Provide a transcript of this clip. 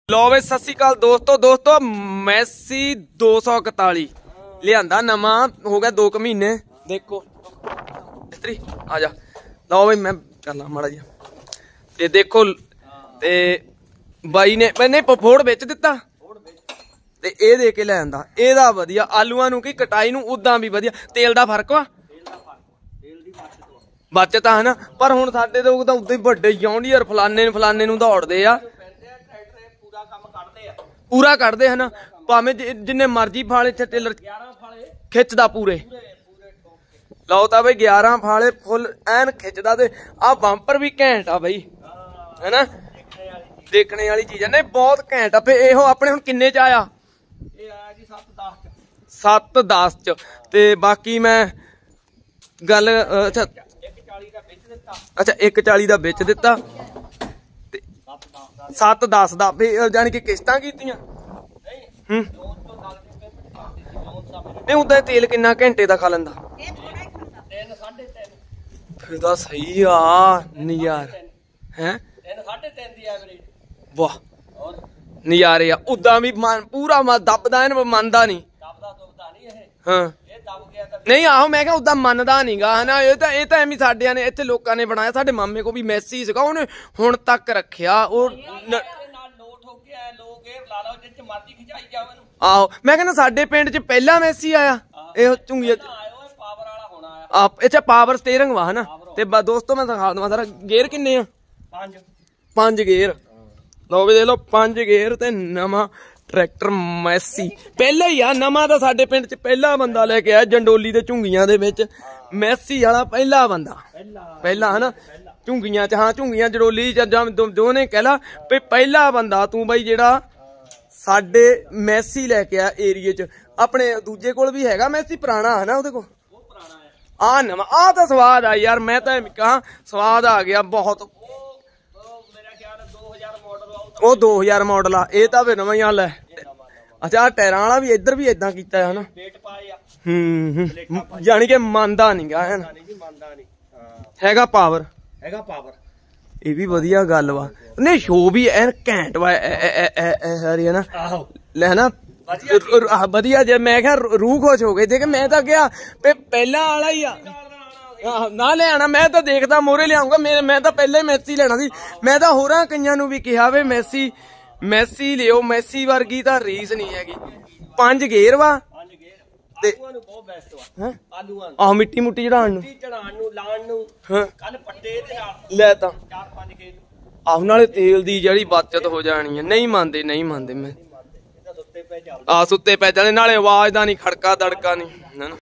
लो वे सत श्री अकाल दोस्तों मैसी 241 लिया नवा हो गया 2 महीने। देखो इस्त्री आ जा लो भाई मैं करना माड़ा जी ते देखो ते बाई ने मैंने फोड़ बेच दिता ते ए दे के ले आंदा एदा वधिया आलूआं नूं की कटाई नूं उदां भी वधिया। तेल दा फर्क वा बचत है ना पर हुण साडे लोग तां उदां ही वड्डे जॉन्डियर फलाने नूं दौड़दे आ पूरा कटदे है ना भावें जिन्ने मर्जी फाले टेलर खिचदा पूरे लो ता बई 11 फाले फुल एन खिचदा ते आ बंपर भी घैंट आ बई है ना देखने वाली चीज है। नहीं बहुत घैंट आ। फिर इहो अपने हुण किन्ने च आया 7-10 च ते बाकी मैं गल अच्छा 140 दा बेच दिता 7-10 दा जानी कि किस्तां कीतियां। नहीं उदा तेल किन्ना घंटे दा खा लंदा फिर तां सही आ नज़ार हैं वाह नज़ारे आ उदा भी पूरा दबदा है मनदा नहीं। हाँ नहीं आहो मैं क्या उदा मनदा नहीं गा है ना ये तो एवं साडियां ने इत्थे लोकां ने बनाया। साडे मामे को भी मैसी सीगा उन्हें हुण तक रखिया आहो मैं कहना साडे पिंड च पहला मैसी आया ये झुंगिया अच्छा पावर स्टेयरिंग वा है ना ते दोस्तों मैं दिखा दवा सारा गेयर किन्ने आ 5 गेयर लो भी देख लो 5 गेयर ते नवा ट्रैक्टर मैसी पहला ही आ नवा तो साडे पिंड च पहला बंदा लेके आया जंडोली दे झुंगियां दे विच मैसी वाला पहला बंदा पहला है ना झुंगियां च। हाँ झुंगियां जडोली जो ने कह ला भी पहला बंदा तू बई जेड़ा साडे मैसी लेके आ एरिए च। अपने दूजे कोल भी हैगा मैसी पुराना है ना ओदे कोल आ नवा आ तो स्वाद आ यार मैं तो कहा स्वाद आ गया बहुत। वो 2000 मॉडल आ ये तो फिर नवा ही हाल है। अच्छा टायरां वाला भी इधर भी इदा कीता है ना जानी कि मनदा नहीं गा है हैगा पावर ये भी वधिया गल वा नहीं शो भी एन घैंट वा है ना ले ना वधिया जे मैं क्या रूह खुश हो गई देख मैं तो गया पहला वाला ही आ ना ले आना मैं तो देखदा मोरे लियाऊंगा मैं तो पहले ही मैसी लेना सी। मैं तो होरां कईयां नूं भी कहा वे मैसी लियो मैसी वर्गी तो रीस नहीं हैगी। 5 गेयर वा आहो मिट्टी मुट्टी चढ़ाण ले तां आहो नाले तेल दी जड़ी बचत हो जानी है। नहीं मानते मैं सुत्ते पै जाने नाले आवाज दा नहीं खड़का दड़का नहीं है ना।